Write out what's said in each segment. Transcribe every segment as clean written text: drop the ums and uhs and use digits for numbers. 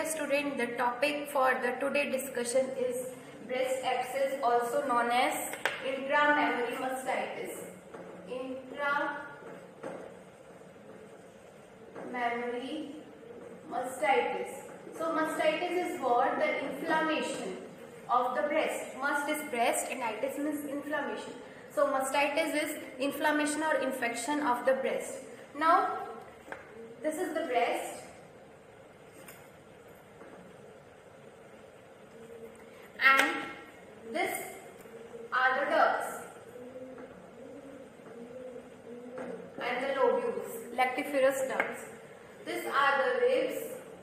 dear student, the topic for the today discussion is breast abscess, also known as intramammary mastitis. Intramammary mastitis. So mastitis is what? The inflammation of the breast. Must is breast and itis means inflammation. So mastitis is inflammation or infection of the breast. Now this is the breast. And this are the ducts and the lobules, lactiferous ducts. These are the ribs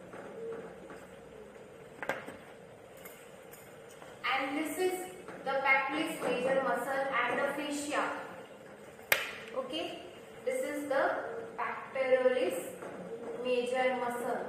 and this is the pectoralis major muscle and the fascia. Okay, this is the pectoralis major muscle.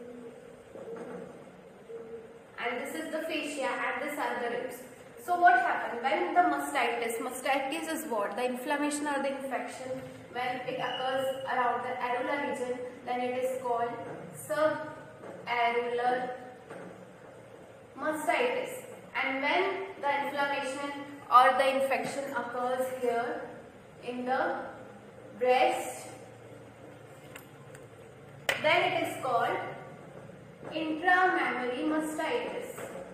And this is the fascia and these are the ribs. So what happens when the mastitis is what? The inflammation or the infection, when it occurs around the areolar region, then it is called subareolar mastitis. And when the inflammation or the infection occurs here in the breast, then it is called intramammary mastitis.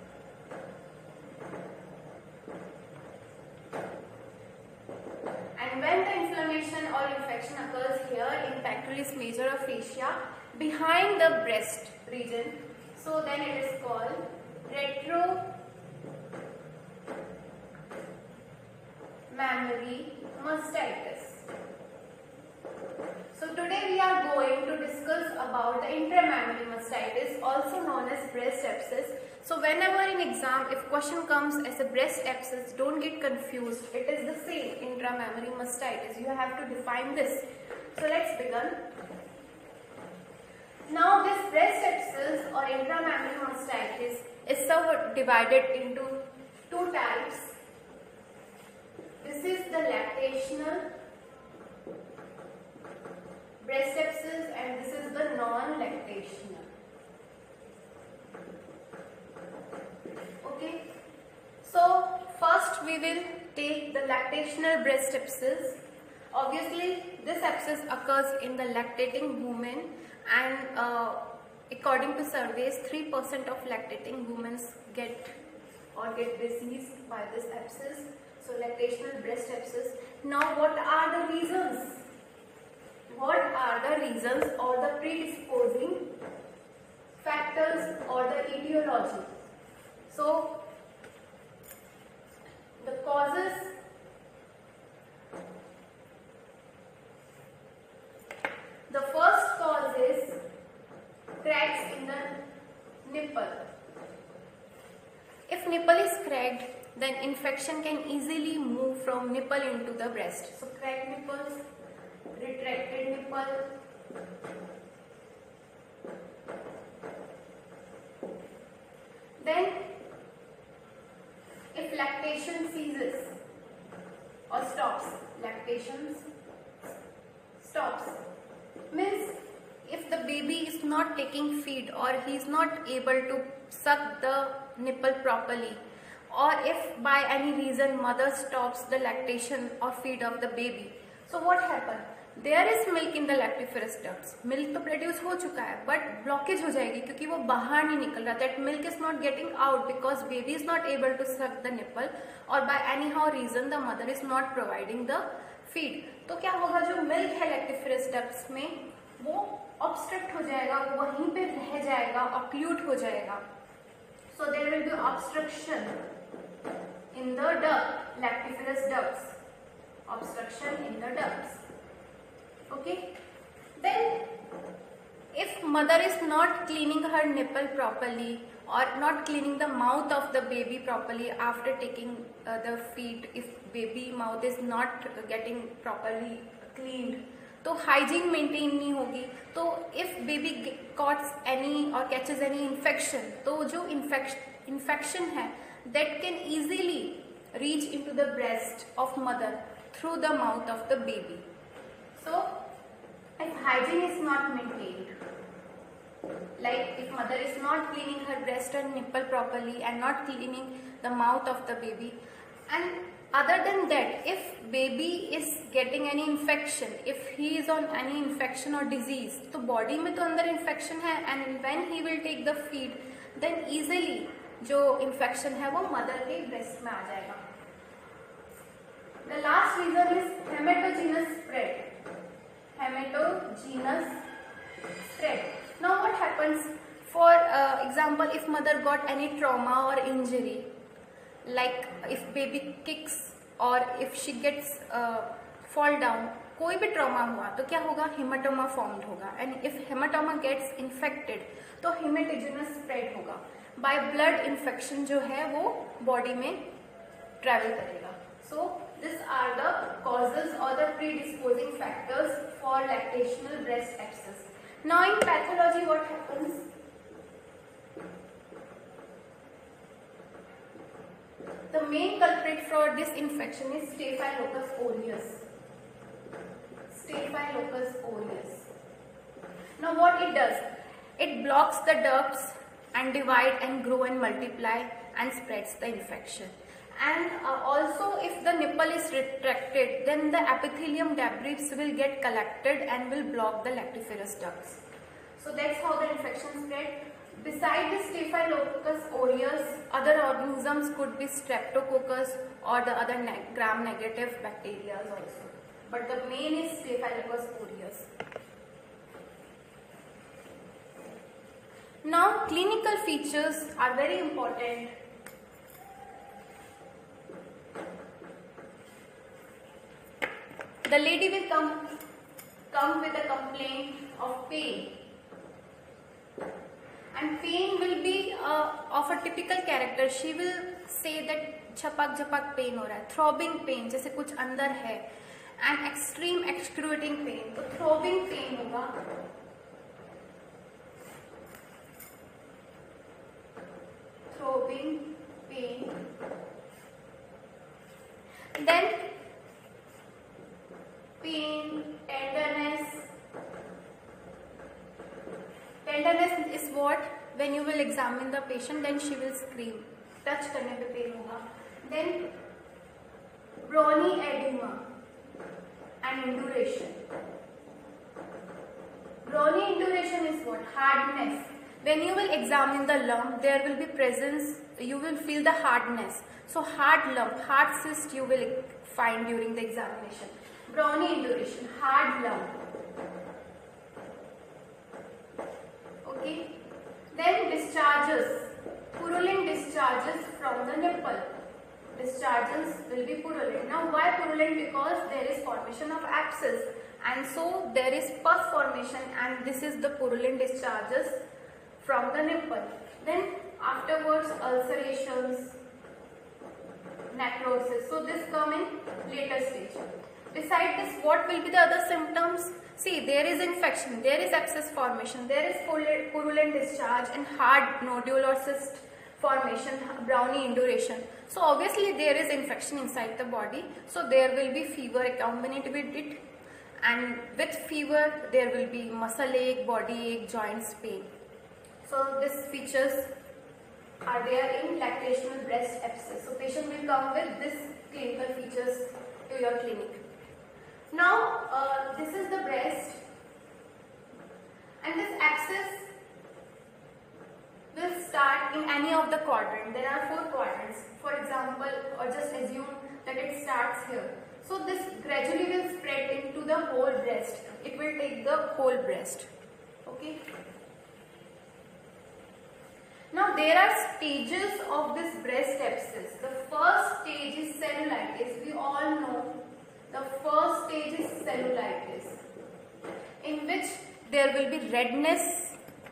And when the inflammation or infection occurs here in pectoralis major or fascia behind the breast region, so then it is called retromammary mastitis. So today we are going to discuss about the intramammary mastitis, also known as breast abscess. So whenever in exam, if question comes as a breast abscess, don't get confused. It is the same intramammary mastitis. You have to define this. So let's begin. Now this breast abscess or intramammary mastitis is divided into two types. This is the lactational breast abscess and this is the non-lactational. Okay. So first we will take the lactational breast abscess. Obviously this abscess occurs in the lactating women and according to surveys 3% of lactating women get diseased by this abscess. So lactational breast abscess. Now what are the reasons? What are the reasons or the predisposing factors or the etiology? So, the causes, the first cause is cracks in the nipple. If nipple is cracked, then infection can easily move from nipple into the breast. So, cracked nipples, retracted nipple, then if lactation ceases or stops, lactation stops, means if the baby is not taking feed or he is not able to suck the nipple properly, or if by any reason mother stops the lactation or feed of the baby, so what happens? There is milk in the lactiferous ducts. Milk तो produce हो चुका है, but blockage हो जाएगी क्योंकि वो बाहर नहीं निकल रहा. That milk is not getting out because baby is not able to suck the nipple, or by anyhow reason the mother is not providing the feed. तो क्या होगा? जो milk है lactiferous ducts में वो obstruct हो जाएगा, वहीं पे रह जाएगा, occlude हो जाएगा. So there will be obstruction in the duct, lactiferous ducts. Obstruction in the ducts. Okay. Then if mother is not cleaning her nipple properly or not cleaning the mouth of the baby properly after taking the feed, if baby mouth is not getting properly cleaned, तो hygiene maintain नहीं होगी. तो if baby catches any infection, तो जो infection है that can easily reach into the breast of mother through the mouth of the baby. So if hygiene is not maintained, Like if mother is not cleaning her breast and nipple properly and not cleaning the mouth of the baby. And other than that, if baby is getting any infection, if he is on any infection or disease, तो body में तो अंदर infection है, and when he will take the feed, then easily जो infection है वो mother के breast में आ जाएगा. The last reason is hematogenous spread. Hematogenous spread. Now what happens? For example, if mother got any trauma or injury, like if baby kicks or if she gets fall down, कोई भी trauma हुआ तो क्या होगा? Hematoma formed होगा. And if hematoma gets infected, तो hematogenous spread होगा. By blood infection जो है वो body में travel करेगा. So these are the causes or the predisposing factors for lactational breast abscess. Now in pathology, what happens? The main culprit for this infection is Staphylococcus aureus. Staphylococcus aureus. Now what it does? It blocks the ducts and divide and grow and multiply and spreads the infection. And also if the nipple is retracted, then the epithelium debris will get collected and will block the lactiferous ducts. So that's how the infection spread. Besides the Staphylococcus aureus, other organisms could be Streptococcus or the other gram-negative bacteria also. But the main is Staphylococcus aureus. Now clinical features are very important. The lady will come with a complaint of pain, and pain will be of a typical character. She will say that झपक झपक pain हो रहा है, throbbing pain जैसे कुछ अंदर है, and extreme excruciating pain. तो throbbing pain होगा, throbbing pain. Then pain, tenderness. Tenderness is what? When you will examine the patient, then she will scream. Touch करने पे pain होगा. Then brawny edema and induration. Brawny induration is what? Hardness. When you will examine the lump, there will be presence. You will feel the hardness. So hard lump, hard cyst you will find during the examination. Brawny induration, hard lump. Okay. Then discharges, purulent discharges from the nipple. Discharges will be purulent. Now why purulent? Because there is formation of abscess, and so there is pus formation, and this is the purulent discharges from the nipple. Then afterwards ulcerations, necrosis. So this come in later stage. Besides this, what will be the other symptoms? See, there is infection, there is abscess formation, there is purulent discharge and hard nodule or cyst formation, browny induration. So obviously there is infection inside the body. So there will be fever accompanied with it, and with fever there will be muscle ache, body ache, joints pain. So these features are there in lactational breast abscess. So patient will come with these clinical features to your clinic. Now this is the breast, and this abscess will start in any of the quadrants. There are 4 quadrants. For example, or just assume that it starts here. So this gradually will spread into the whole breast. It will take the whole breast. Okay. Now there are stages of this breast abscess. The first stage is cellulitis. We all know the first stage is cellulitis, in which there will be redness,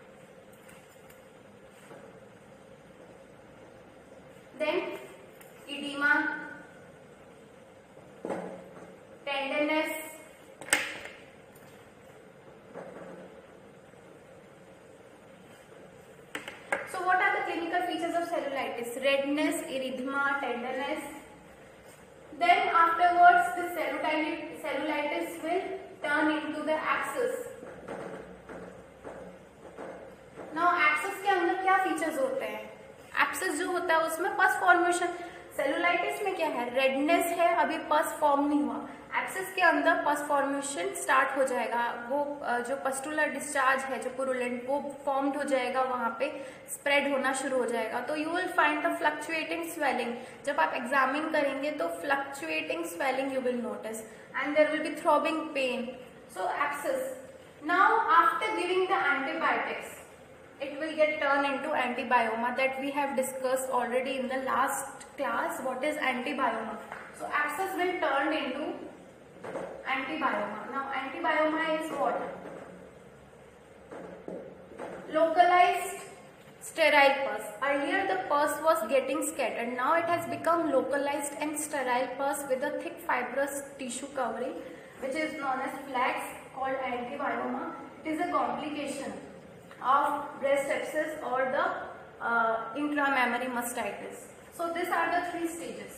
then edema, tenderness, so what are the clinical features of cellulitis? Redness, erythema, tenderness. Then afterwards the cellulitis will turn into the abscess. Features होते हैं। Abscess जो होता है उसमें pus formation, cellulitis में क्या है, redness है, अभी पस फॉर्म नहीं हुआ। एब्सेस के अंदर पस फॉर्मेशन स्टार्ट हो जाएगा, वो जो पस्टुलर डिस्चार्ज है जो पुरुलेंट वो फॉर्म्ड हो जाएगा, वहां पे स्प्रेड होना शुरू हो जाएगा। तो you will find the fluctuating swelling, जब आप एग्जामिन करेंगे तो fluctuating swelling you will notice and there will be throbbing pain. So abscess, now after giving the antibiotics it will get turned into antibioma that we have discussed already in the last class. What is antibioma? So abscess will turn into antibioma. Now antibioma is what? Localized sterile pus. Earlier the pus was getting scattered, now it has become localized and sterile pus with a thick fibrous tissue covering which is known as flax, called antibioma. It is a complication of breast abscess or the intramammary mastitis. So these are the three stages.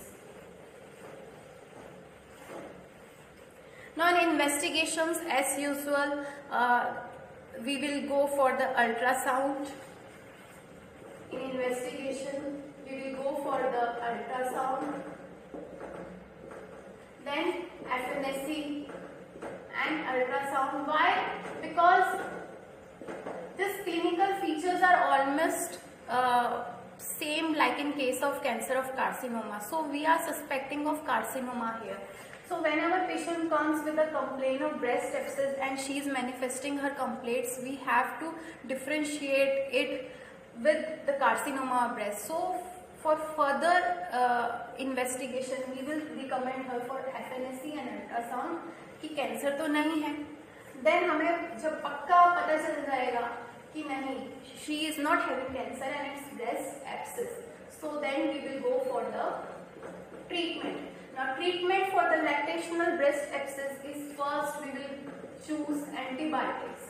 Now in investigations, as usual, we will go for the ultrasound. In investigation, we will go for the ultrasound, then FNSC and ultrasound. Why? Because these clinical features are almost same like in case of cancer of carcinoma. So we are suspecting of carcinoma here. So whenever patient comes with a complaint of breast abscess and she is manifesting her complaints, we have to differentiate it with the carcinoma of breast. So for further investigation, we will recommend her for FNSC and ultrasound कि cancer तो नहीं है। Then हमें जब पक्का पता चल जाएगा कि नहीं, she is not having cancer and it's breast abscess, so then we will go for the treatment. Now treatment for the lactational breast abscess is first we will choose antibiotics.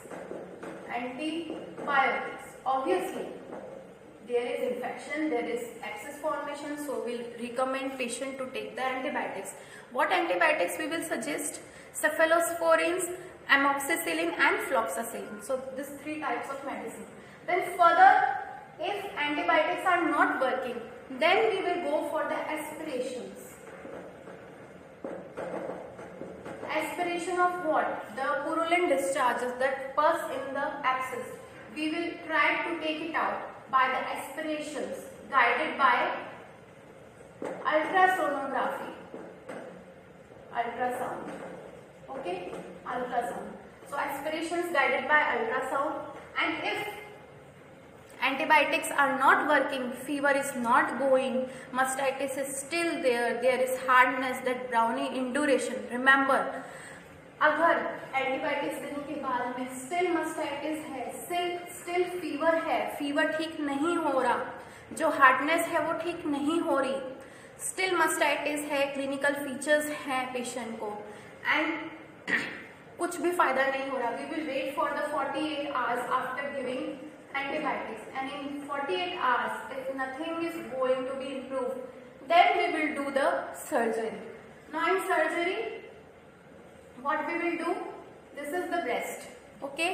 Obviously there is infection, there is abscess formation, so we'll recommend patient to take the antibiotics. What antibiotics we will suggest? Cephalosporins, amoxicillin and fluoxacillin. So these three types of medicine. Then further, if antibiotics are not working, then we will go for the aspirations. Aspiration of what? The purulent discharges, that pus in the abscess. We will try to take it out by the aspirations guided by ultrasonography. Ultrasound. Okay, ultrasound. So aspirations guided by ultrasound, and if antibiotics are not working, fever is not going, mastitis is still there, there is hardness, that brownie induration. Remember, अगर antibiotics देने के बाद में still mastitis है, still fever है, fever ठीक नहीं हो रहा, जो हार्डनेस है वो ठीक नहीं हो रही, स्टिल mastitis है, क्लिनिकल फीचर्स हैं पेशेंट को, एंड कुछ भी फायदा नहीं हो रहा, we will wait for the 48 hours after giving antibiotics, and in 48 hours if nothing is going to be improved, then we will do the surgery. Now in surgery, what we will do? This is the breast. Okay,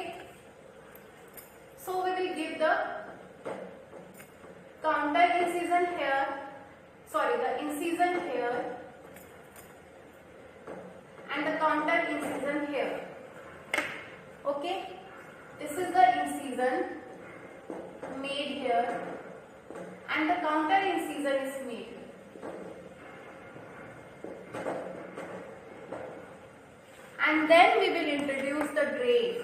so we will give the counter incision here, sorry, the incision here and the counter incision here. Okay, this is the incision made here and the counter incision is made. And then we will introduce the drain.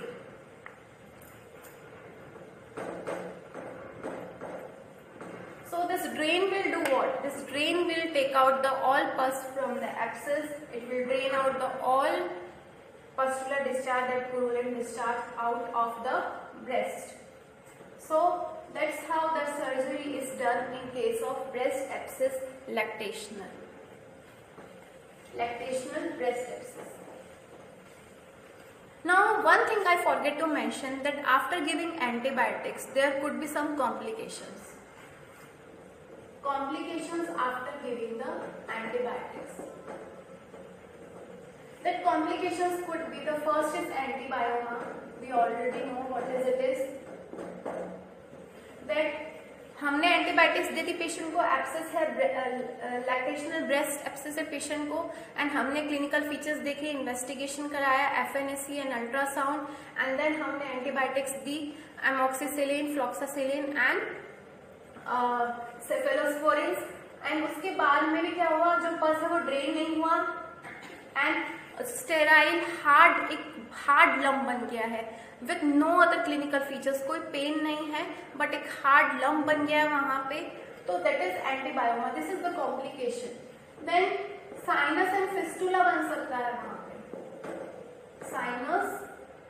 So this drain will do what? This drain will take out the all pus from the abscess. It will drain out the all pustular discharge, that purulent discharge out of the breast. So that's how the surgery is done in case of breast abscess lactational. Lactational breast abscess. Now one thing I forget to mention, that after giving antibiotics there could be some complications. Complications after giving the antibiotics. That complications could be, the first is antibioma. We already know what is it is. That हमने antibiotics दी थी patient को, abscess है lactational breast abscess है patient को, and हमने clinical features देखे, investigation कराया, FNAC and ultrasound, and then हमने एंटीबायोटिक्स दी, amoxicillin, floxacillin and cephalosporin, and उसके बाद में भी क्या हुआ, जो पस है वो ड्रेन नहीं हुआ एंड स्टेराइल हार्ड, एक हार्ड लम्ब बन गया है with no other clinical features, कोई पेन नहीं है बट एक हार्ड लम्ब बन गया है वहां पे, तो that is antibioma, this is the complication. Then sinus and fistula बन सकता है वहां पे, साइनस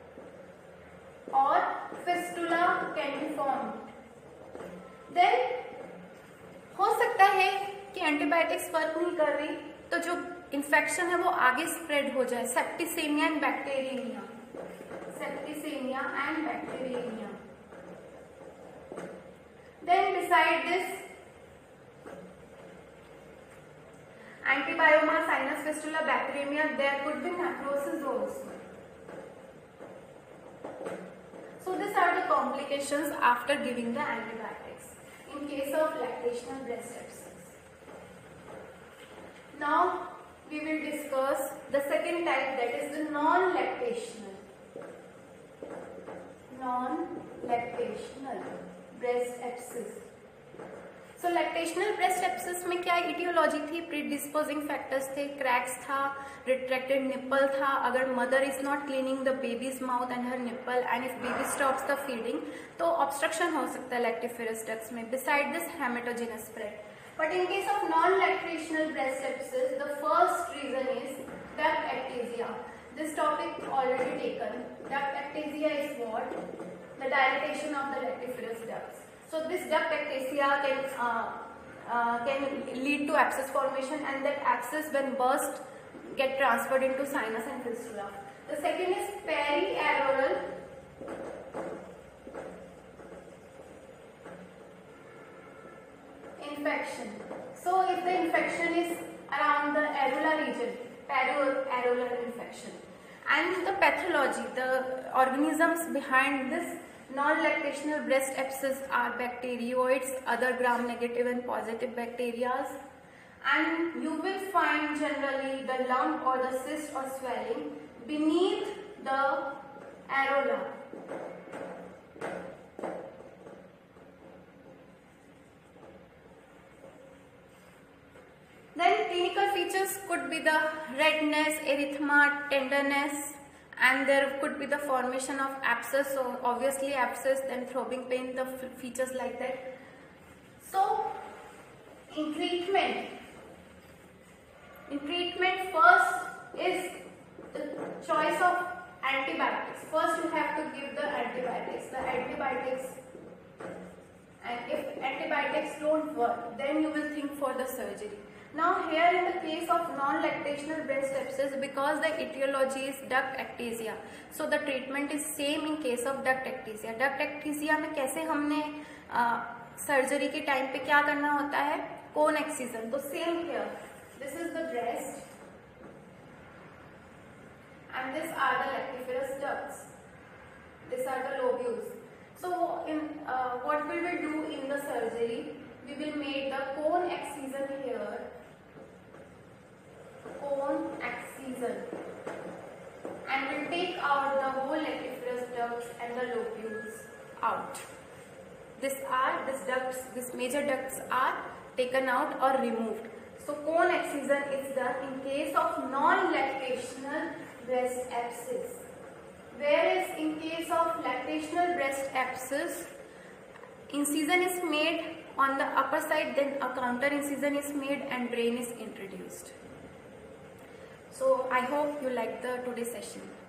और fistula can be form. Then हो सकता है कि एंटीबायोटिक्स वर्क नहीं कर रही तो जो इन्फेक्शन है वो आगे स्प्रेड हो जाए, septicaemia and bacteraemia, septicaemia and bacteraemia. Then beside this antibioma, sinus, fistula, bacteraemia, there could be necrosis also. So these are the complications after giving the antibiotics in case of lactational breast abscess. Now we will discuss the second type, that is the non-lactational breast abscess. So lactational breast abscess में क्या etiology थी, predisposing factors थे, cracks था, retracted nipple था, अगर mother is not cleaning the baby's mouth and her nipple and if baby stops the feeding तो obstruction हो सकता है lactiferous ducts में, beside this hematogenous spread. But in case of non-lactational breast abscess, the first reason is duct ectasia. This topic already taken. Duct ectasia is what? The dilatation of the lactiferous ducts. So this duct ectasia can lead to abscess formation, and that abscess when burst get transferred into sinus and fistula. The second is periareolar infection. So if the infection is around the areola region, periareolar infection, and the pathology, the organisms behind this non-lactational breast abscess are bacterioids, other gram-negative and positive bacteria, and you will find generally the lump or the cyst or swelling beneath the areola. Then clinical features could be the redness, erythema, tenderness, and there could be the formation of abscess, so obviously abscess, then throbbing pain, the features like that. So in treatment first is the choice of antibiotics. First you have to give the antibiotics, and if antibiotics don't work, then you will think for the surgery. Now here in the case of non-lactational breast abscess, because the etiology is duct ectasia, so the treatment is same in case of duct ectasia. Duct ectasia में कैसे हमने surgery के time पे क्या करना होता है, cone excision, तो same here, this is the breast and these are the lactiferous ducts, these are the lobules. So in what we will do in the surgery, we will make the cone excision here, and we'll take out the whole lactiferous ducts and the lobules out. These ducts, these major ducts are taken out or removed. So cone excision is done in case of non-lactational breast abscess. Whereas in case of lactational breast abscess, incision is made on the upper side, then a counter incision is made and drain is introduced. So I hope you liked the today's session.